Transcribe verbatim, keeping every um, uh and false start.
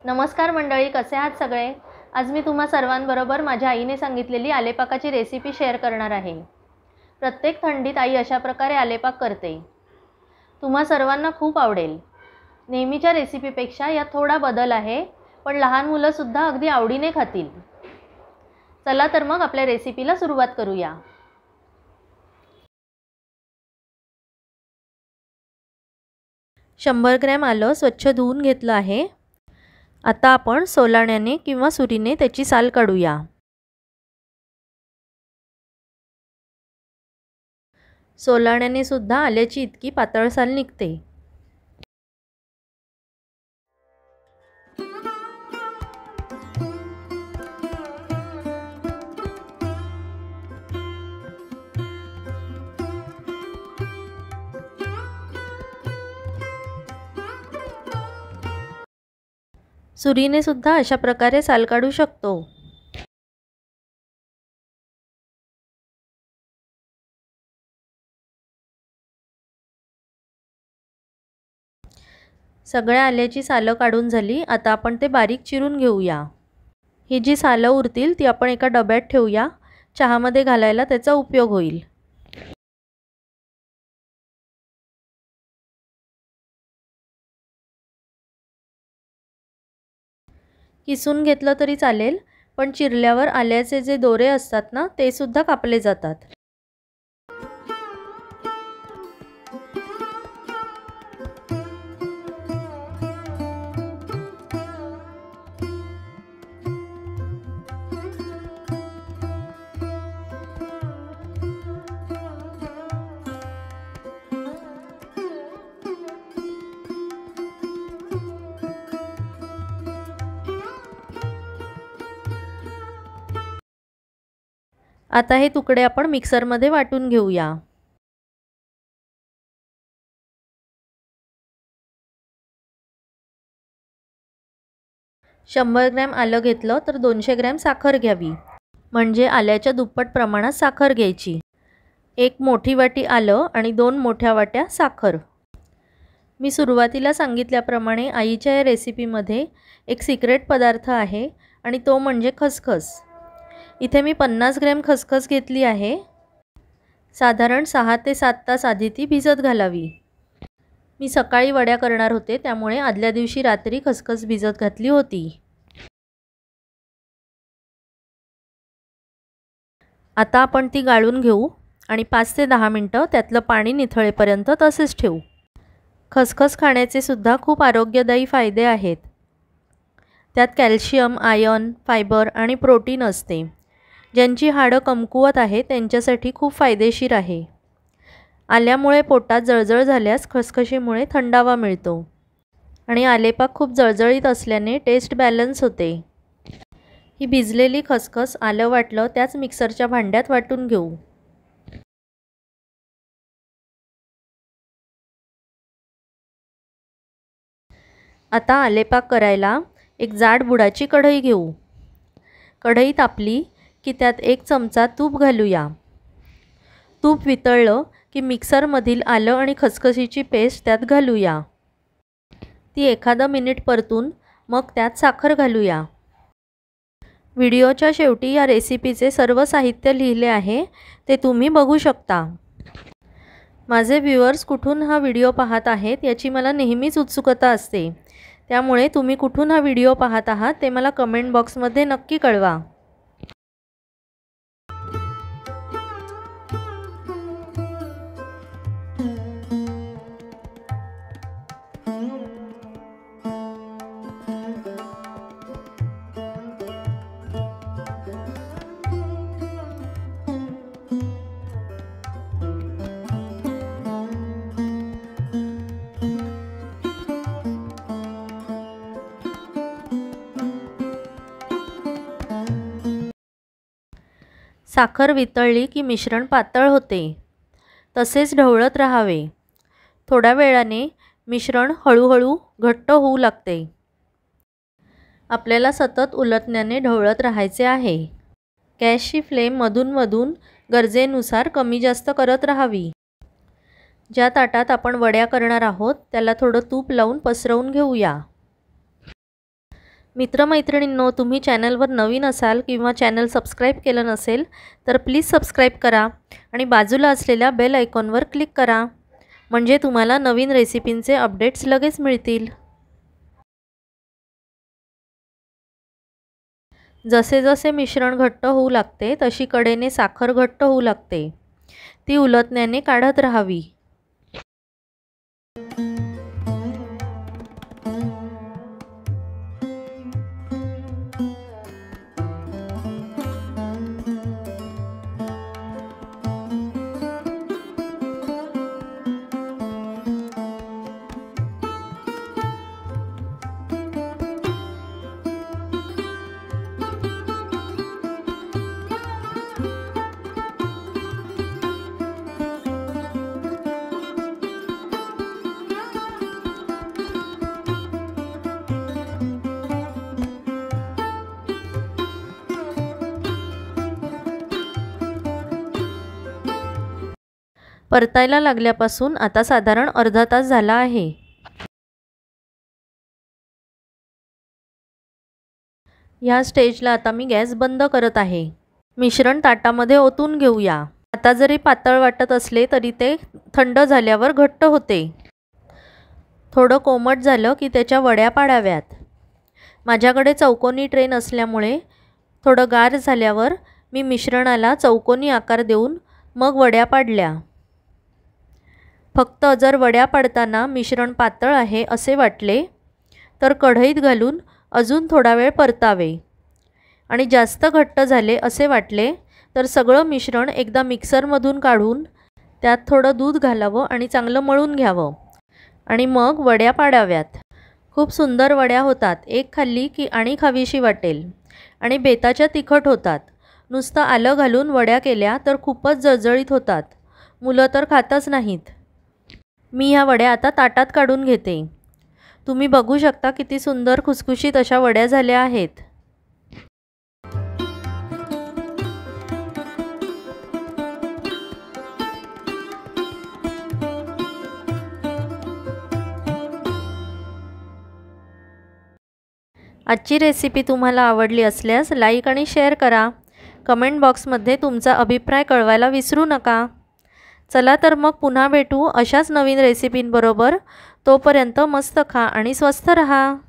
नमस्कार मंडळी, कसे आहात सगळे। आज मी तुम्हा सर्वांबरोबर माझ्या आईने सांगितलेली आलेपाकाची रेसिपी शेअर करणार आहे। प्रत्येक थंडीत आई अशा प्रकारे आलेपाक करते। तुम्हा सर्वांना खूप आवडेल। नेहमीच्या रेसिपीपेक्षा यात थोडा बदल आहे, पण लहान मुलं सुद्धा अगदी आवडीने खातील। चला तर मग आपल्या रेसिपीला सुरुवात करूया। शंभर ग्रॅम आलं स्वच्छ धुवून घेतलं आहे। आता आपण सोलाण्याने किंवा सुरीने त्याची साल काढूया। सोलाण्याने सुद्धा आल्याची इतकी पातळ साल निघते। सुरीने सुद्धा अशा प्रकारे साल काढू शकतो। सगळ्या आल्याची सालं काढून झाली। आता आपण ते बारीक चिरून घेऊया। ही जी सालं उरतील ती आपण एका डब्यात ठेवूया। चहामध्ये घालायला त्याचा उपयोग होईल। किसून घेतलं तरी चालेल, पण चिरल्यावर आल्याचे जे दोरे असतात ना ते सुद्धा कापले जातात। आता हे तुकडे आपण मिक्सरमध्ये वाटून घेऊया। शंभर ग्रॅम आलं घेतलं तर दोनशे ग्रॅम साखर घ्यावी, म्हणजे आल्याच्या दुप्पट प्रमाणात साखर घ्यायची। एक मोठी वाटी आलं आणि दोन मोठ्या वाट्या साखर। मी सुरुवातीला सांगितल्याप्रमाणे आईच्या या रेसिपीमध्ये एक सिक्रेट पदार्थ आहे आणि तो म्हणजे खसखस। इथे मी पन्नास ग्रॅम खसखस घेतली आहे। साधारण सहा ते सात तास आधी ती भिजत घालावी। मी सकाळी वड्या करणार होते, त्यामुळे आदल्या दिवशी रात्री खसखस भिजत घातली होती। आता आपण ती गाळून घेऊ आणि पाच ते दहा मिनिटं त्यातलं पाणी निथळेपर्यंत तसेच ठेवू। खसखस खाण्याचे सुद्धा खूप आरोग्यदायी फायदे आहेत। त्यात कॅल्शियम, आयर्न, फायबर आणि प्रोटीन असते। ज्यांची हाडं कमकुवत आहेत त्यांच्यासाठी खूप फायदेशीर आहे। आल्यामुळे पोटात जळजळ झाल्यास खसखशीमुळे थंडावा मिळतो आणि आलेपाक खूप जळजळीत असल्याने टेस्ट बॅलन्स होते। ही भिजलेली खसखस आलं वाटलं त्याच मिक्सरच्या भांड्यात वाटून घेऊ। आता आलेपाक करायला एक जाड बुडाची कढई घेऊ। कढई तापली की त्यात एक चमचा तूप घालूया। तूप वितळलं की मिक्सरमधील आलं आणि खसखशीची पेस्ट त्यात घालूया। ती एखादा मिनिट परतून मग त्यात साखर घालूया। व्हिडिओच्या शेवटी या रेसिपीचे सर्व साहित्य लिहिले आहे, ते तुम्ही बघू शकता। माझे व्ह्यूअर्स कुठून हा व्हिडिओ पाहत आहेत याची मला नेहमीच उत्सुकता असते, त्यामुळे तुम्ही कुठून हा व्हिडिओ पाहत आहात ते मला कमेंट बॉक्समध्ये नक्की कळवा। साखर वितळली की मिश्रण पातळ होते, तसेच ढवळत राहावे। थोड्या वेळाने मिश्रण हळूहळू घट्ट होऊ लागते। आपल्याला सतत उलटण्याने ढवळत राहायचे आहे। गॅसची फ्लेम मधून मधून गरजेनुसार कमी जास्त करत राहावी। ज्या ताटात आपण वड्या करणार आहोत त्याला थोडं तूप लावून पसरवून घेऊया। मित्रमैत्रिणींनो, तुम्ही चॅनलवर नवीन असाल किंवा चॅनल सबस्क्राईब केलं नसेल तर प्लीज सबस्क्राईब करा आणि बाजूला असलेल्या बेल आयकॉनवर क्लिक करा, म्हणजे तुम्हाला नवीन रेसिपींचे अपडेट्स लगेच मिळतील। जसे जसे मिश्रण घट्ट होऊ लागते तशी कडेने साखर घट्ट होऊ लागते, ती उलटण्याने काढत राहावी। परतायला लागल्यापासून आता साधारण अर्धा तास झाला आहे। या स्टेजला आता मी गॅस बंद करत आहे। मिश्रण ताटामध्ये ओतून घेऊया। आता जरी पातळ वाटत असले तरी ते थंड झाल्यावर घट्ट होते। थोडं कोमट झालं की त्याच्या वड्या पाडाव्यात। माझ्याकडे चौकोनी ट्रे नसल्यामुळे थोडं गार झाल्यावर मी मिश्रणाला चौकोनी आकार देऊन मग वड्या पाडल्या। फक्त जर वड्या पाडताना मिश्रण पातळ आहे असे वाटले तर कढईत घालून अजून थोडा वेळ परतावे आणि जास्त घट्ट झाले असे वाटले तर सगळं मिश्रण एकदा मिक्सरमधून काढून त्यात थोडं दूध घालावं आणि चांगलं मळून घ्यावं आणि मग वड्या पाडाव्यात। खूप सुंदर वड्या होतात, एक खाल्ली की आणि खावीशी वाटेल आणि बेताच्या तिखट होतात। नुसतं आलं घालून वड्या केल्या तर खूपच जळजळीत होतात, मुलं तर खातच नाहीत। मी ह्या वड्या आता ताटात काढून घेते। तुम्ही बघू शकता किती सुंदर खुसखुशीत अशा वड्या झाल्या आहेत। आजची रेसिपी तुम्हाला आवडली असल्यास लाईक आणि शेअर करा। कमेंट बॉक्समध्ये तुमचा अभिप्राय कळवायला विसरू नका। चला तर मग पुन्हा भेटू अशाच नवीन रेसिपींबरोबर। तोपर्यंत मस्त खा आणि स्वस्थ रहा।